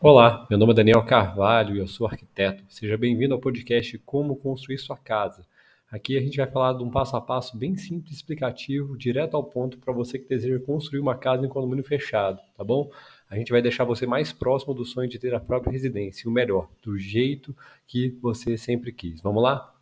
Olá, meu nome é Daniel Carvalho e eu sou arquiteto. Seja bem-vindo ao podcast Como Construir Sua Casa. Aqui a gente vai falar de um passo a passo bem simples e explicativo, direto ao ponto para você que deseja construir uma casa em condomínio fechado, tá bom? A gente vai deixar você mais próximo do sonho de ter a própria residência, o melhor, do jeito que você sempre quis. Vamos lá?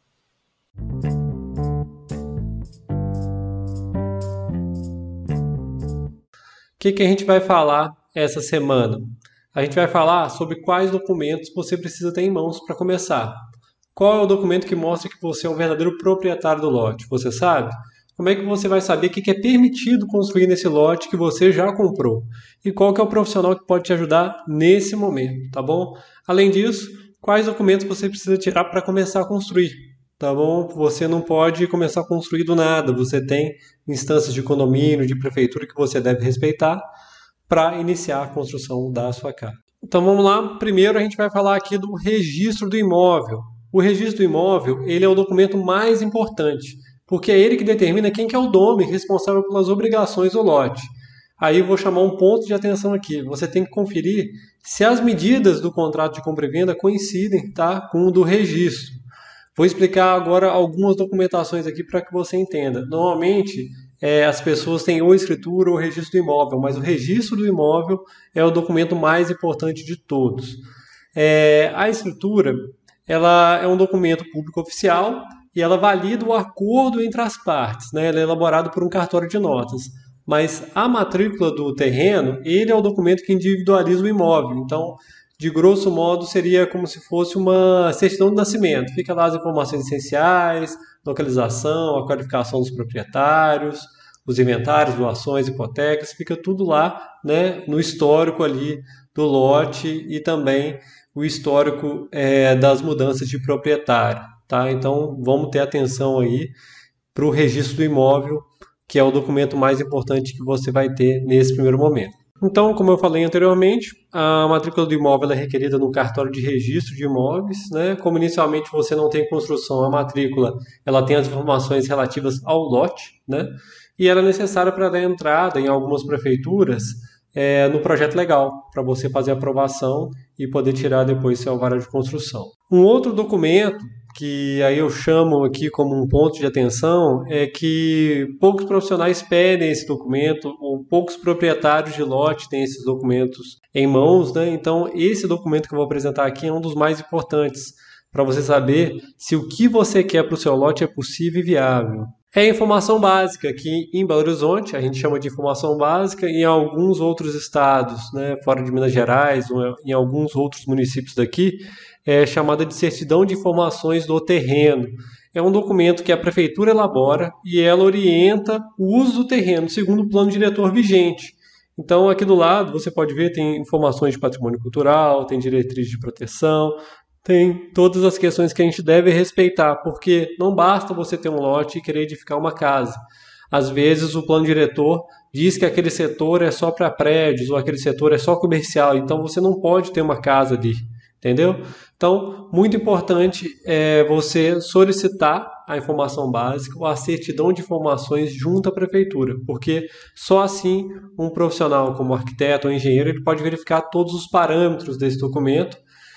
O que a gente vai falar essa semana? A gente vai falar sobre quais documentos você precisa ter em mãos para começar. Qual é o documento que mostra que você é um verdadeiro proprietário do lote? Você sabe? Como é que você vai saber o que é permitido construir nesse lote que você já comprou? E qual que é o profissional que pode te ajudar nesse momento, tá bom? Além disso, quais documentos você precisa tirar para começar a construir? Tá bom? Você não pode começar a construir do nada. Você tem instâncias de condomínio, de prefeitura que você deve respeitar para iniciar a construção da sua casa. Então vamos lá, primeiro a gente vai falar aqui do registro do imóvel. O registro do imóvel, ele é o documento mais importante, porque é ele que determina quem que é o dono e responsável pelas obrigações do lote. Aí eu vou chamar um ponto de atenção aqui. Você tem que conferir se as medidas do contrato de compra e venda coincidem, tá, com o do registro. Vou explicar agora algumas documentações aqui para que você entenda. Normalmente, as pessoas têm ou escritura ou registro do imóvel, mas o registro do imóvel é o documento mais importante de todos. A escritura, ela é um documento público oficial e ela valida o acordo entre as partes, né? Ela é elaborado por um cartório de notas. Mas a matrícula do terreno, ele é o documento que individualiza o imóvel. Então, de grosso modo, seria como se fosse uma certidão de nascimento. Fica lá as informações essenciais, localização, a qualificação dos proprietários, os inventários, doações, hipotecas, fica tudo lá, né, no histórico ali do lote e também o histórico das mudanças de proprietário. Tá? Então, vamos ter atenção aí para o registro do imóvel, que é o documento mais importante que você vai ter nesse primeiro momento. Então, como eu falei anteriormente, a matrícula do imóvel é requerida no cartório de registro de imóveis, né? Como inicialmente você não tem construção, a matrícula ela tem as informações relativas ao lote, né? E ela é necessária para dar entrada em algumas prefeituras no projeto legal, para você fazer a aprovação e poder tirar depois seu alvará de construção. Um outro documento que aí eu chamo aqui como um ponto de atenção é que poucos profissionais pedem esse documento, ou poucos proprietários de lote têm esses documentos em mãos, né? Então esse documento que eu vou apresentar aqui é um dos mais importantes para você saber se o que você quer para o seu lote é possível e viável. É informação básica, que em Belo Horizonte a gente chama de informação básica, e em alguns outros estados, né, fora de Minas Gerais, ou em alguns outros municípios daqui, é chamada de certidão de informações do terreno. É um documento que a prefeitura elabora e ela orienta o uso do terreno segundo o plano diretor vigente. Então aqui do lado você pode ver, tem informações de patrimônio cultural, tem diretriz de proteção, tem todas as questões que a gente deve respeitar, porque não basta você ter um lote e querer edificar uma casa. Às vezes o plano diretor diz que aquele setor é só para prédios ou aquele setor é só comercial, então você não pode ter uma casa ali, entendeu? Então, muito importante é você solicitar a informação básica ou a certidão de informações junto à prefeitura, porque só assim um profissional como arquiteto ou engenheiro ele pode verificar todos os parâmetros desse documento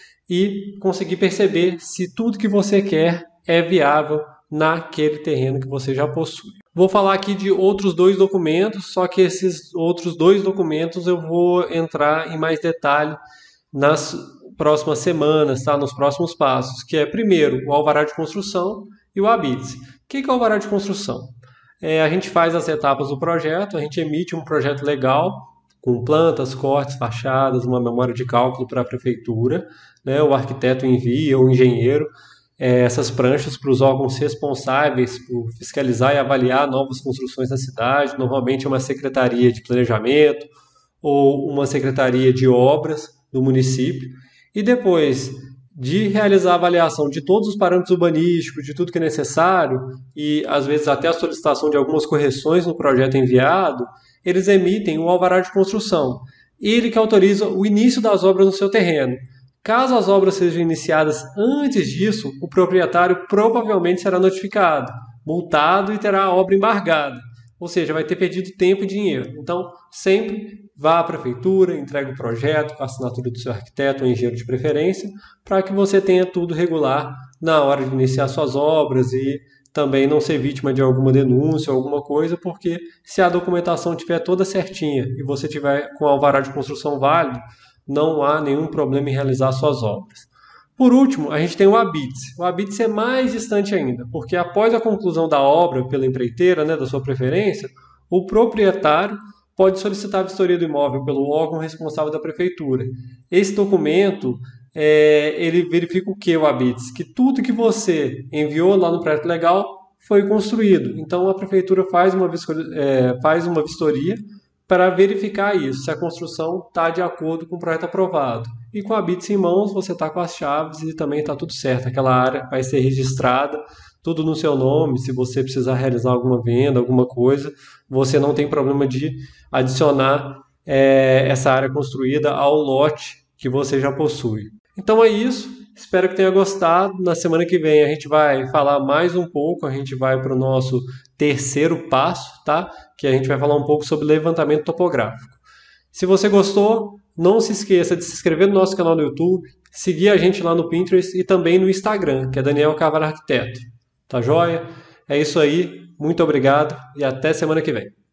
e conseguir perceber se tudo que você quer é viável naquele terreno que você já possui. Vou falar aqui de outros dois documentos, só que esses outros dois documentos eu vou entrar em mais detalhe nas próximas semanas, tá? Nos próximos passos, que é primeiro o alvará de construção e o habite-se. O que é o alvará de construção? A gente faz as etapas do projeto, a gente emite um projeto legal, com plantas, cortes, fachadas, uma memória de cálculo para a prefeitura, né? O arquiteto envia, o engenheiro, essas pranchas para os órgãos responsáveis por fiscalizar e avaliar novas construções na cidade, normalmente é uma secretaria de planejamento ou uma secretaria de obras do município, e depois de realizar a avaliação de todos os parâmetros urbanísticos, de tudo que é necessário, e às vezes até a solicitação de algumas correções no projeto enviado, eles emitem o alvará de construção, ele que autoriza o início das obras no seu terreno. Caso as obras sejam iniciadas antes disso, o proprietário provavelmente será notificado, multado e terá a obra embargada. Ou seja, vai ter perdido tempo e dinheiro. Então, sempre vá à prefeitura, entregue o projeto com a assinatura do seu arquiteto ou engenheiro de preferência, para que você tenha tudo regular na hora de iniciar suas obras e também não ser vítima de alguma denúncia ou alguma coisa, porque se a documentação estiver toda certinha e você tiver com o alvará de construção válido, não há nenhum problema em realizar suas obras. Por último, a gente tem o habite. O habite é mais distante ainda, porque após a conclusão da obra pela empreiteira, né, da sua preferência, o proprietário pode solicitar a vistoria do imóvel pelo órgão responsável da prefeitura. Esse documento, ele verifica o que, o habite? Que tudo que você enviou lá no projeto legal foi construído. Então, a prefeitura faz uma vistoria para verificar isso, se a construção está de acordo com o projeto aprovado. E com a BITS em mãos, você está com as chaves e também está tudo certo. Aquela área vai ser registrada, tudo no seu nome. Se você precisar realizar alguma venda, alguma coisa, você não tem problema de adicionar essa área construída ao lote que você já possui. Então é isso. Espero que tenha gostado. Na semana que vem a gente vai falar mais um pouco, a gente vai para o nosso terceiro passo, tá? Que a gente vai falar um pouco sobre levantamento topográfico. Se você gostou, não se esqueça de se inscrever no nosso canal no YouTube, seguir a gente lá no Pinterest e também no Instagram, que é Daniel Carvalho Arquiteto. Tá joia? É isso aí, muito obrigado e até semana que vem.